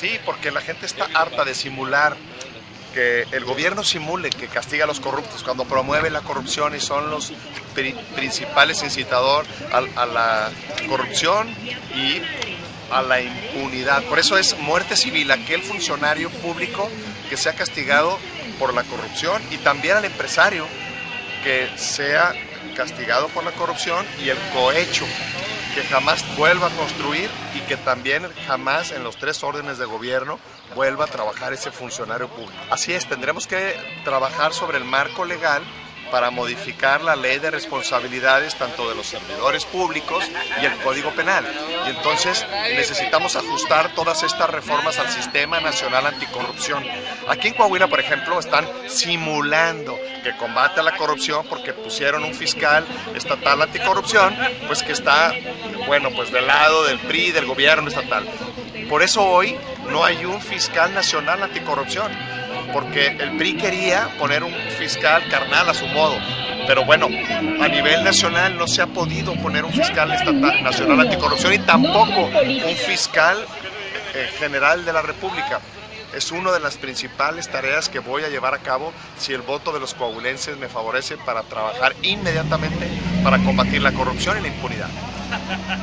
Sí, porque la gente está harta de simular, que el gobierno simule que castiga a los corruptos cuando promueve la corrupción y son los principales incitadores a la corrupción y a la impunidad. Por eso es muerte civil aquel funcionario público que sea castigado por la corrupción, y también al empresario que sea castigado por la corrupción, y el cohecho, que jamás vuelva a construir y que también jamás en los 3 órdenes de gobierno vuelva a trabajar ese funcionario público. Así es, tendremos que trabajar sobre el marco legal para modificar la ley de responsabilidades tanto de los servidores públicos y el Código Penal. Y entonces necesitamos ajustar todas estas reformas al Sistema Nacional Anticorrupción. Aquí en Coahuila, por ejemplo, están simulando que combate a la corrupción porque pusieron un fiscal estatal anticorrupción, pues que está, bueno, pues del lado del PRI, del gobierno estatal. Por eso hoy no hay un fiscal nacional anticorrupción, porque el PRI quería poner un fiscal carnal a su modo, pero bueno, a nivel nacional no se ha podido poner un fiscal estatal, nacional anticorrupción, y tampoco un fiscal general de la República. Es una de las principales tareas que voy a llevar a cabo si el voto de los coahuilenses me favorece, para trabajar inmediatamente para combatir la corrupción y la impunidad.